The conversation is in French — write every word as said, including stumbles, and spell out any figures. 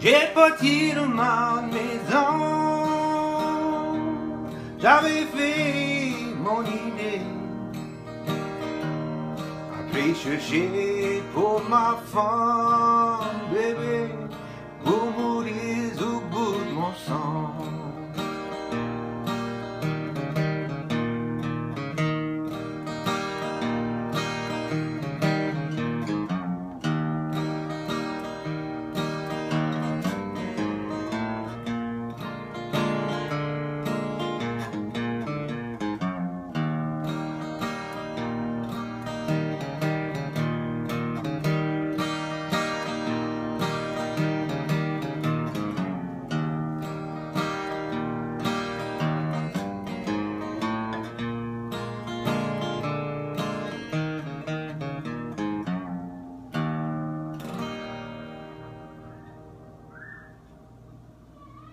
J'ai parti de ma maison, j'avais fait mon idée. Après chercher pour ma femme, bébé, pour mourir au bout de mon sang.